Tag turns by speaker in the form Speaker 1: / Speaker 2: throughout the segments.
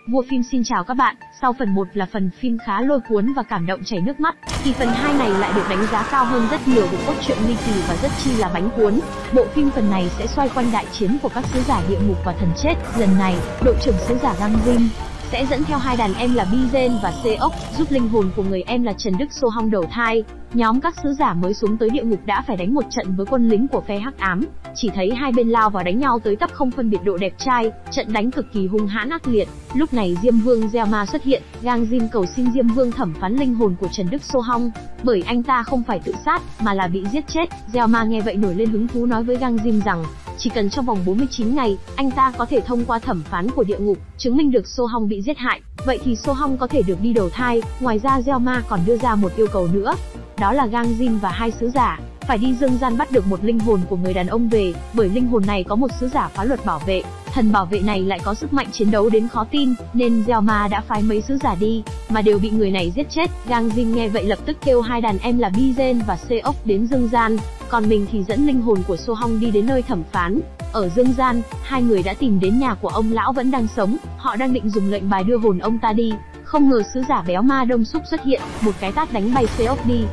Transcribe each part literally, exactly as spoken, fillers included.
Speaker 1: Vua phim xin chào các bạn. Sau phần một là phần phim khá lôi cuốn và cảm động chảy nước mắt, thì phần hai này lại được đánh giá cao hơn rất nhiều về cốt truyện ly kỳ và rất chi là bánh cuốn. Bộ phim phần này sẽ xoay quanh đại chiến của các sứ giả địa ngục và thần chết. Lần này, đội trưởng sứ giả Gang Jin sẽ dẫn theo hai đàn em là Bizen và Seok, giúp linh hồn của người em là Trần Đức So Hong đầu thai. Nhóm các sứ giả mới xuống tới địa ngục đã phải đánh một trận với quân lính của phe hắc ám. Chỉ thấy hai bên lao vào đánh nhau tới tấp không phân biệt độ đẹp trai, trận đánh cực kỳ hung hãn ác liệt. Lúc này Diêm Vương Gieo Ma xuất hiện, Gang Jin cầu xin Diêm Vương thẩm phán linh hồn của Trần Đức So Hong, bởi anh ta không phải tự sát mà là bị giết chết. Gieo Ma nghe vậy nổi lên hứng thú nói với Gang Jin rằng chỉ cần trong vòng bốn mươi chín ngày, anh ta có thể thông qua thẩm phán của địa ngục, chứng minh được So Hong bị giết hại, vậy thì So Hong có thể được đi đầu thai. Ngoài ra Gieo Ma còn đưa ra một yêu cầu nữa, đó là Gang Jin và hai sứ giả phải đi dương gian bắt được một linh hồn của người đàn ông về, bởi linh hồn này có một sứ giả phá luật bảo vệ. Thần bảo vệ này lại có sức mạnh chiến đấu đến khó tin, nên Gieo Ma đã phái mấy sứ giả đi, mà đều bị người này giết chết. Gang Jin nghe vậy lập tức kêu hai đàn em là Bizen và Seok đến dương gian, còn mình thì dẫn linh hồn của So Hong đi đến nơi thẩm phán. Ở dương gian, hai người đã tìm đến nhà của ông lão vẫn đang sống, họ đang định dùng lệnh bài đưa hồn ông ta đi. Không ngờ sứ giả béo Ma Đông Súc xuất hiện, một cái tát đánh bay Seok đi.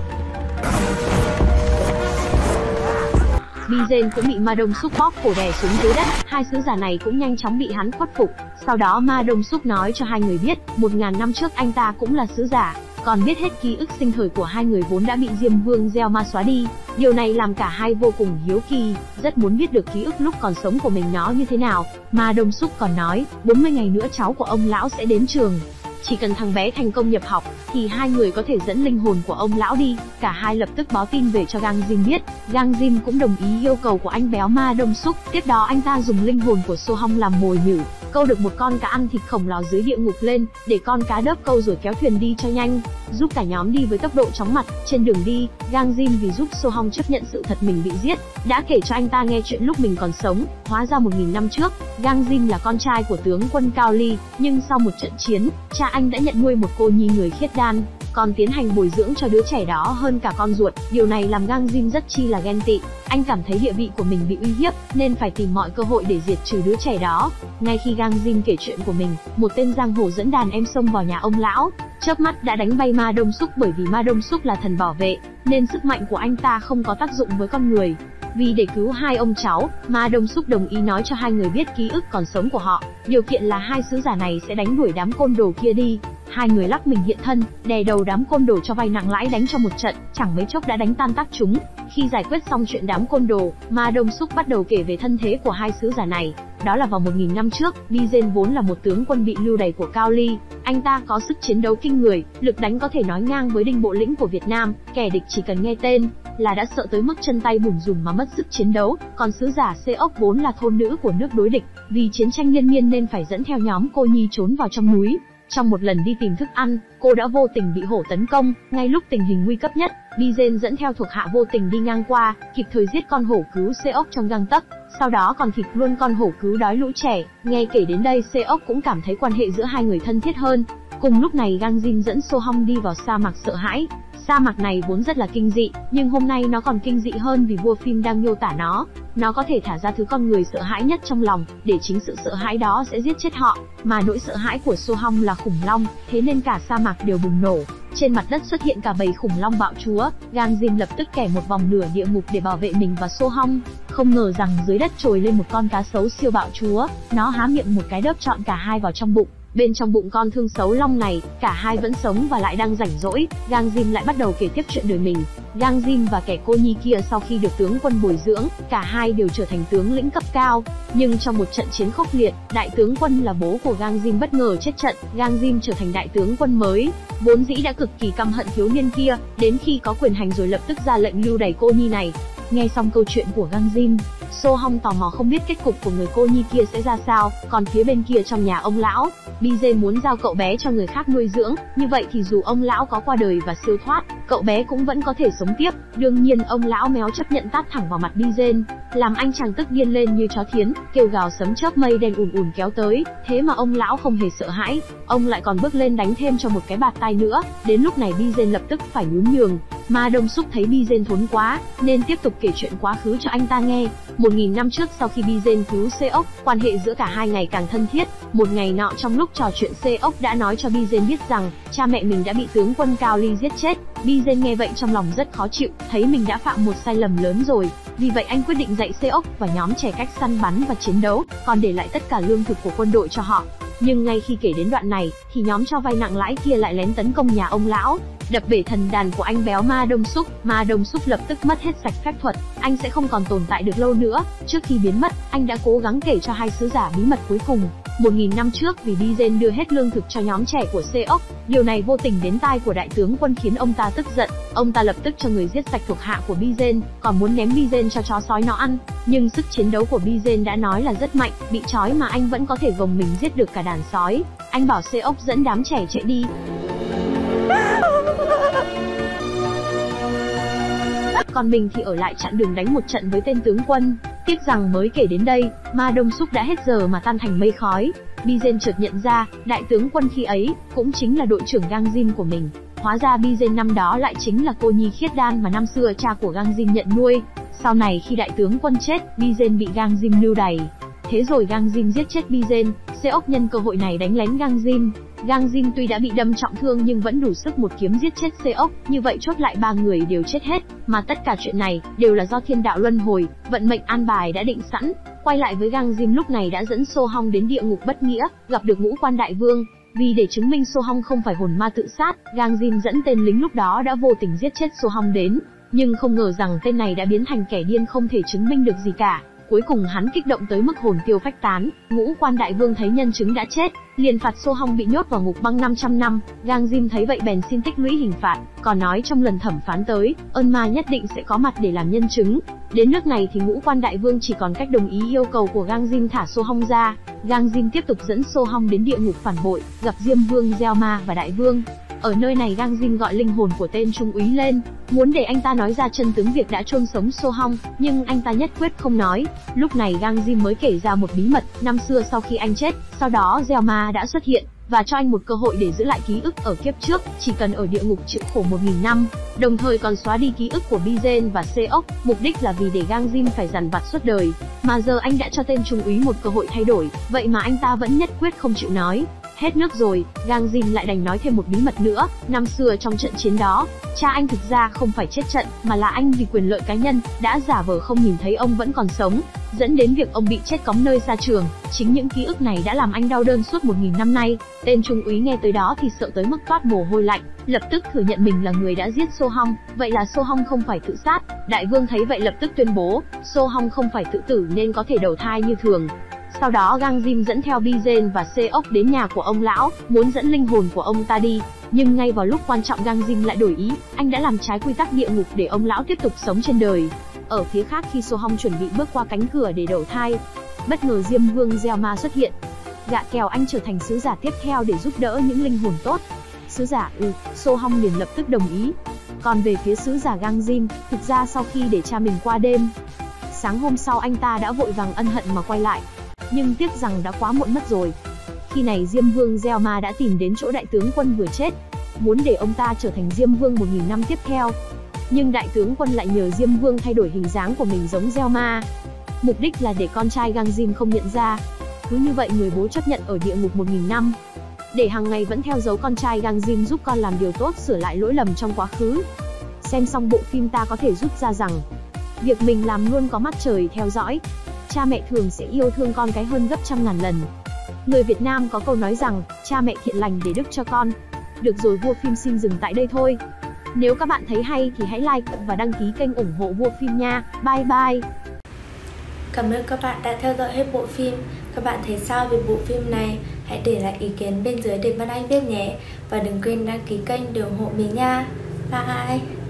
Speaker 1: Bizen cũng bị Ma Đông Súc bóp cổ đè xuống dưới đất, hai sứ giả này cũng nhanh chóng bị hắn khuất phục. Sau đó Ma Đông Súc nói cho hai người biết, một ngàn năm trước anh ta cũng là sứ giả, còn biết hết ký ức sinh thời của hai người vốn đã bị Diêm Vương Gieo Ma xóa đi. Điều này làm cả hai vô cùng hiếu kỳ, rất muốn biết được ký ức lúc còn sống của mình nó như thế nào. Ma Đông Súc còn nói, bốn mươi ngày nữa cháu của ông lão sẽ đến trường. Chỉ cần thằng bé thành công nhập học, thì hai người có thể dẫn linh hồn của ông lão đi. Cả hai lập tức báo tin về cho Gang Jin biết. Gang Jin cũng đồng ý yêu cầu của anh béo Ma Đông Súc. Tiếp đó anh ta dùng linh hồn của So Hong làm mồi nhử, câu được một con cá ăn thịt khổng lồ dưới địa ngục lên, để con cá đớp câu rồi kéo thuyền đi cho nhanh, giúp cả nhóm đi với tốc độ chóng mặt. Trên đường đi, Gang Jin vì giúp So Hong chấp nhận sự thật mình bị giết, đã kể cho anh ta nghe chuyện lúc mình còn sống. Hóa ra một nghìn năm trước, Gang Jin là con trai của tướng quân Cao Ly, nhưng sau một trận chiến, cha anh đã nhận nuôi một cô nhi người khiết đan, còn tiến hành bồi dưỡng cho đứa trẻ đó hơn cả con ruột. Điều này làm Gang Jin rất chi là ghen tị. Anh cảm thấy địa vị của mình bị uy hiếp, nên phải tìm mọi cơ hội để diệt trừ đứa trẻ đó. Ngay khi Gang Jin kể chuyện của mình, một tên giang hồ dẫn đàn em xông vào nhà ông lão, chớp mắt đã đánh bay Ma Đông Súc. Bởi vì Ma Đông Súc là thần bảo vệ, nên sức mạnh của anh ta không có tác dụng với con người. Vì để cứu hai ông cháu, Ma Đông Súc đồng ý nói cho hai người biết ký ức còn sống của họ, điều kiện là hai sứ giả này sẽ đánh đuổi đám côn đồ kia đi. Hai người lắc mình hiện thân, đè đầu đám côn đồ cho vay nặng lãi đánh cho một trận, chẳng mấy chốc đã đánh tan tác chúng. Khi giải quyết xong chuyện đám côn đồ, Ma Đông Súc bắt đầu kể về thân thế của hai sứ giả này. Đó là vào một nghìn năm trước, Bizen vốn là một tướng quân bị lưu đày của Cao Ly. Anh ta có sức chiến đấu kinh người, lực đánh có thể nói ngang với Đinh Bộ Lĩnh của Việt Nam, kẻ địch chỉ cần nghe tên là đã sợ tới mức chân tay bủn rủn mà mất sức chiến đấu. Còn sứ giả Seok vốn là thôn nữ của nước đối địch, vì chiến tranh liên miên nên phải dẫn theo nhóm cô nhi trốn vào trong núi. Trong một lần đi tìm thức ăn, cô đã vô tình bị hổ tấn công. Ngay lúc tình hình nguy cấp nhất, Bizen dẫn theo thuộc hạ vô tình đi ngang qua, kịp thời giết con hổ cứu Seok trong gang tấc. Sau đó còn thịt luôn con hổ cứu đói lũ trẻ. Nghe kể đến đây, Seok cũng cảm thấy quan hệ giữa hai người thân thiết hơn. Cùng lúc này, Gang Jin dẫn So Hong đi vào sa mạc sợ hãi. Sa mạc này vốn rất là kinh dị, nhưng hôm nay nó còn kinh dị hơn vì vua phim đang miêu tả nó. Nó có thể thả ra thứ con người sợ hãi nhất trong lòng, để chính sự sợ hãi đó sẽ giết chết họ. Mà nỗi sợ hãi của So Hong là khủng long, thế nên cả sa mạc đều bùng nổ. Trên mặt đất xuất hiện cả bầy khủng long bạo chúa. Gang Jin lập tức kẻ một vòng nửa địa ngục để bảo vệ mình và So Hong. Không ngờ rằng dưới đất trồi lên một con cá sấu siêu bạo chúa, nó há miệng một cái đớp trọn cả hai vào trong bụng. Bên trong bụng con thương xấu long này, cả hai vẫn sống và lại đang rảnh rỗi. Gang Jin lại bắt đầu kể tiếp chuyện đời mình. Gang Jin và kẻ cô nhi kia sau khi được tướng quân bồi dưỡng, cả hai đều trở thành tướng lĩnh cấp cao. Nhưng trong một trận chiến khốc liệt, đại tướng quân là bố của Gang Jin bất ngờ chết trận. Gang Jin trở thành đại tướng quân mới, vốn dĩ đã cực kỳ căm hận thiếu niên kia, đến khi có quyền hành rồi lập tức ra lệnh lưu đày cô nhi này. Nghe xong câu chuyện của Gang Jin, So Hong tò mò không biết kết cục của người cô nhi kia sẽ ra sao. Còn phía bên kia trong nhà ông lão, Bizen muốn giao cậu bé cho người khác nuôi dưỡng, như vậy thì dù ông lão có qua đời và siêu thoát, cậu bé cũng vẫn có thể sống tiếp. Đương nhiên ông lão méo chấp nhận tát thẳng vào mặt Bizen, làm anh chàng tức điên lên như chó thiến, kêu gào sấm chớp mây đen ùn ùn kéo tới. Thế mà ông lão không hề sợ hãi, ông lại còn bước lên đánh thêm cho một cái bạt tai nữa. Đến lúc này Bizen lập tức phải nhún nhường, Ma Đông Súc thấy Bizen thốn quá, nên tiếp tục kể chuyện quá khứ cho anh ta nghe. Một nghìn năm trước, sau khi Bizen cứu Seok, quan hệ giữa cả hai ngày càng thân thiết. Một ngày nọ, trong lúc trò chuyện, Seok đã nói cho Bizen biết rằng cha mẹ mình đã bị tướng quân Cao Ly giết chết. Bizen nghe vậy trong lòng rất khó chịu, thấy mình đã phạm một sai lầm lớn rồi. Vì vậy anh quyết định dạy Seok và nhóm trẻ cách săn bắn và chiến đấu, còn để lại tất cả lương thực của quân đội cho họ. Nhưng ngay khi kể đến đoạn này, thì nhóm cho vay nặng lãi kia lại lén tấn công nhà ông lão, đập bể thần đàn của anh béo Ma Đông Súc. Ma Đông Súc lập tức mất hết sạch phép thuật, anh sẽ không còn tồn tại được lâu nữa. Trước khi biến mất, anh đã cố gắng kể cho hai sứ giả bí mật cuối cùng. Một nghìn năm trước, vì Bizen đưa hết lương thực cho nhóm trẻ của Seok, điều này vô tình đến tai của đại tướng quân khiến ông ta tức giận. Ông ta lập tức cho người giết sạch thuộc hạ của Bizen, còn muốn ném Bizen cho chó sói nó ăn. Nhưng sức chiến đấu của Bizen đã nói là rất mạnh, bị trói mà anh vẫn có thể gồng mình giết được cả đàn sói. Anh bảo Seok dẫn đám trẻ chạy đi. Còn mình thì ở lại chặn đường đánh một trận với tên tướng quân. Tiếc rằng mới kể đến đây, Ma Đông Súc đã hết giờ mà tan thành mây khói. Bizen chợt nhận ra, đại tướng quân khi ấy cũng chính là đội trưởng Gang Jin của mình. Hóa ra Bizen năm đó lại chính là cô nhi khiết đan mà năm xưa cha của Gang Jin nhận nuôi. Sau này khi đại tướng quân chết, Bizen bị Gang Jin lưu đày. Thế rồi Gang Jin giết chết Bizen. Seok nhân cơ hội này đánh lén Gang Jin. Gang Jin tuy đã bị đâm trọng thương nhưng vẫn đủ sức một kiếm giết chết Seok. Như vậy chốt lại ba người đều chết hết. Mà tất cả chuyện này đều là do thiên đạo luân hồi, vận mệnh an bài đã định sẵn. Quay lại với Gang Jin, lúc này đã dẫn So Hong đến địa ngục bất nghĩa, gặp được Ngũ Quan Đại Vương. Vì để chứng minh So Hong không phải hồn ma tự sát, Gang Jin dẫn tên lính lúc đó đã vô tình giết chết So Hong đến. Nhưng không ngờ rằng tên này đã biến thành kẻ điên không thể chứng minh được gì cả. Cuối cùng hắn kích động tới mức hồn tiêu phách tán. Ngũ Quan Đại Vương thấy nhân chứng đã chết, liền phạt So Hong bị nhốt vào ngục băng năm trăm năm. Gang Jin thấy vậy bèn xin tích lũy hình phạt, còn nói trong lần thẩm phán tới, ơn ma nhất định sẽ có mặt để làm nhân chứng. Đến nước này thì Ngũ Quan Đại Vương chỉ còn cách đồng ý yêu cầu của Gang Jin thả So Hong ra. Gang Jin tiếp tục dẫn So Hong đến địa ngục phản bội, gặp Diêm Vương Gieo Ma và Đại Vương. Ở nơi này Gang Jin gọi linh hồn của tên trung úy lên, muốn để anh ta nói ra chân tướng việc đã chôn sống So Hong, nhưng anh ta nhất quyết không nói. Lúc này Gang Jin mới kể ra một bí mật, năm xưa sau khi anh chết, sau đó Gieo Ma đã xuất hiện và cho anh một cơ hội để giữ lại ký ức ở kiếp trước, chỉ cần ở địa ngục chịu khổ một nghìn năm, đồng thời còn xóa đi ký ức của Bizen và Seok, mục đích là vì để Gang Jin phải dằn vặt suốt đời. Mà giờ anh đã cho tên trung úy một cơ hội thay đổi, vậy mà anh ta vẫn nhất quyết không chịu nói. Hết nước rồi, Gang Jin lại đành nói thêm một bí mật nữa. Năm xưa trong trận chiến đó, cha anh thực ra không phải chết trận, mà là anh vì quyền lợi cá nhân, đã giả vờ không nhìn thấy ông vẫn còn sống, dẫn đến việc ông bị chết cóng nơi xa trường. Chính những ký ức này đã làm anh đau đớn suốt một nghìn năm nay. Tên trung úy nghe tới đó thì sợ tới mức toát mồ hôi lạnh, lập tức thừa nhận mình là người đã giết So Hong. Vậy là So Hong không phải tự sát. Đại Vương thấy vậy lập tức tuyên bố, So Hong không phải tự tử nên có thể đầu thai như thường. Sau đó Gang Jin dẫn theo Bizen và Seok đến nhà của ông lão, muốn dẫn linh hồn của ông ta đi. Nhưng ngay vào lúc quan trọng Gang Jin lại đổi ý, anh đã làm trái quy tắc địa ngục để ông lão tiếp tục sống trên đời. Ở phía khác, khi So Hong chuẩn bị bước qua cánh cửa để đầu thai, bất ngờ Diêm Vương Gieo Ma xuất hiện, gạ kèo anh trở thành sứ giả tiếp theo để giúp đỡ những linh hồn tốt. Sứ giả ừ, So Hong liền lập tức đồng ý. Còn về phía sứ giả Gang Jin, thực ra sau khi để cha mình qua đêm, sáng hôm sau anh ta đã vội vàng ân hận mà quay lại. Nhưng tiếc rằng đã quá muộn mất rồi. Khi này Diêm Vương Gieo Ma đã tìm đến chỗ đại tướng quân vừa chết, muốn để ông ta trở thành Diêm Vương một nghìn năm tiếp theo. Nhưng đại tướng quân lại nhờ Diêm Vương thay đổi hình dáng của mình giống Gieo Ma, mục đích là để con trai Gang Jin không nhận ra. Cứ như vậy người bố chấp nhận ở địa ngục một nghìn năm, để hàng ngày vẫn theo dấu con trai Gang Jin giúp con làm điều tốt, sửa lại lỗi lầm trong quá khứ. Xem xong bộ phim ta có thể rút ra rằng, việc mình làm luôn có mắt trời theo dõi. Cha mẹ thường sẽ yêu thương con cái hơn gấp trăm ngàn lần. Người Việt Nam có câu nói rằng, cha mẹ thiện lành để đức cho con. Được rồi, Vua Phim xin dừng tại đây thôi. Nếu các bạn thấy hay thì hãy like và đăng ký kênh ủng hộ Vua Phim nha. Bye bye.
Speaker 2: Cảm ơn các bạn đã theo dõi hết bộ phim. Các bạn thấy sao về bộ phim này? Hãy để lại ý kiến bên dưới để Vân Anh biết nhé. Và đừng quên đăng ký kênh để ủng hộ mình nha. Bye.